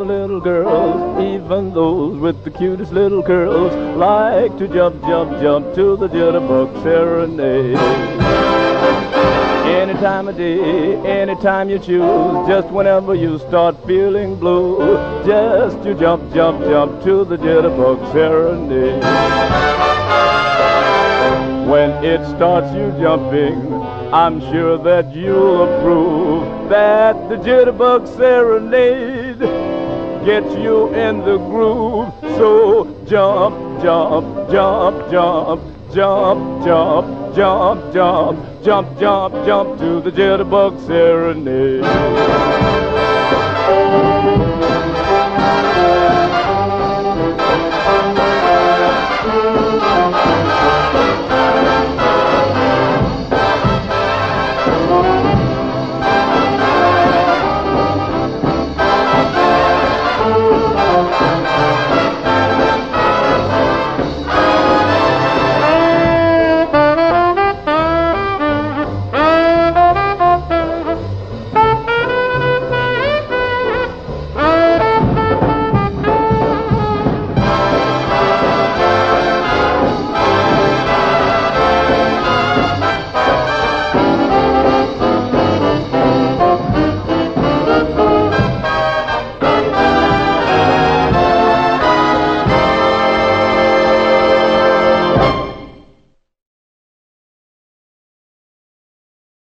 the little girls, even those with the cutest little curls, like to jump, jump, jump to the jitterbug serenade. Any time of day, anytime you choose, just whenever you start feeling blue, just you jump, jump, jump to the jitterbug serenade. When it starts you jumping, I'm sure that you'll approve that the jitterbug serenade gets you in the groove. So jump, jump, jump, jump, jump, jump, jump, jump, jump, jump, jump to the jitterbug serenade.